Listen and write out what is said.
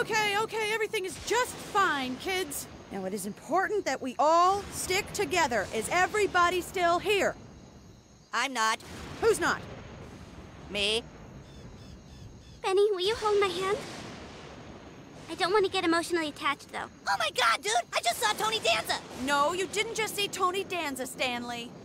Okay, everything is just fine, kids. Now it is important that we all stick together. Is everybody still here? I'm not. Who's not? Me? Benny, will you hold my hand? I don't want to get emotionally attached, though. Oh my god, dude! I just saw Tony Danza! No, you didn't just see Tony Danza, Stanley.